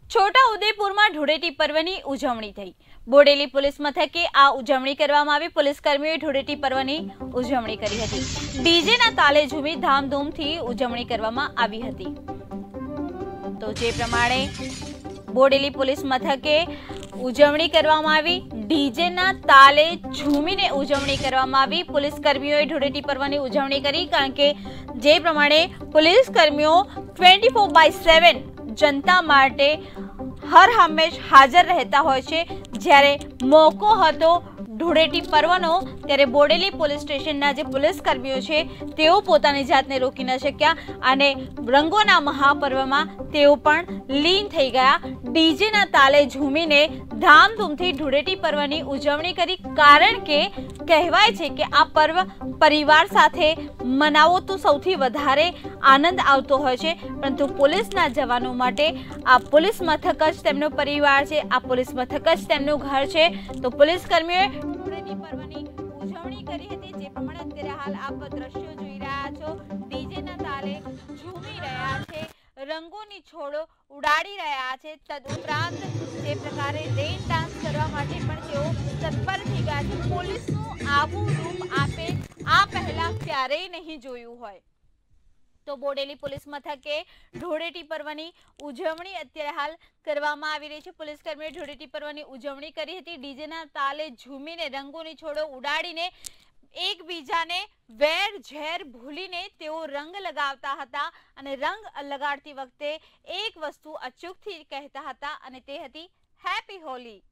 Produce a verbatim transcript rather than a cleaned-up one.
છોટાઉદેપુરમાં ધૂળેટી પર્વની ઉજવણી થઈ। બોડેલી પોલીસ મથકે આ ઉજવણી કરવામાં આવી। પોલીસ કર્મીઓએ ધૂળેટી પર્વની ઉજવણી કરી હતી। ડીજેના તાલે ઝૂમી ધામધૂમથી ઉજવણી કરવામાં આવી હતી। તો જે પ્રમાણે બોડેલી પોલીસ મથકે ઉજવણી કરવામાં આવી, ડીજેના તાલે ઝૂમીને ઉજવણી કરવામાં આવી। પોલીસ કર્મીઓએ ધૂળેટી પર્વની ઉજવણી કરી, કારણ કે જે પ્રમાણે પોલીસ કર્મીઓ ટ્વેન્ટી ફોર બાય સેવન जनता માટે હર હંમેશ હાજર રહેતા હોય છે। જ્યારે મોકો હતો ધૂળેટી પર્વનો, ત્યારે બોડેલી પોલીસ સ્ટેશનના જે પોલીસ કર્મીઓ છે તેઓ પોતાની જાતને રોકી ન શક્યા અને રંગોના મહાપર્વમાં તેઓ પણ લીન થઈ ગયા। ડીજેના તાલે ઝૂમીને ધામધૂમથી ધૂળેટી પર્વની ઉજવણી કરી, કારણ કે કહેવાય છે કે આ પર્વ પરિવાર સાથે મનાવો તો સૌથી વધારે આનંદ આવતો હોય છે, પરંતુ પોલીસના જવાનો માટે આ પોલીસ મથક જ તેમનો પરિવાર છે, આ પોલીસ મથક જ તેમનું ઘર છે। તો પોલીસ કર્મીઓએ ધૂળેટી પર્વની ઉજવણી કરી હતી। જે પ્રમાણે અત્યારે હાલ આપ દ્રશ્યો જોઈ રહ્યા છો, ડીજેના તાલે ઝૂમી રહ્યા છે, રંગોની છોડો ઉડાડી રહ્યા છે। તદુપરાંત જે પ્રકારે રેન ડાન્સ કરવા માટે પણ તેઓ તત્પર થઈ ગયા છે। પોલીસનું આવું રૂપ આપે આ પહેલા ક્યારેય નહીં જોયું હોય। તો બોડેલી પોલીસ મથકે ધૂળેટી પર્વની ઉજવણી અત્યારે હાલ કરવામાં આવી રહી છે। પોલીસ કર્મીઓએ ધૂળેટી પર્વની ઉજવણી કરી હતી। ડીજેના તાલે ઝૂમીને રંગોની છોડો ઉડાડીને એકબીજાને વેર ઝેર ભૂલીને તેઓ રંગ લગાવતા હતા અને રંગ લગાડતી વખતે એક વસ્તુ અચૂકથી કહેતા હતા અને તે હતી હેપી હોલી।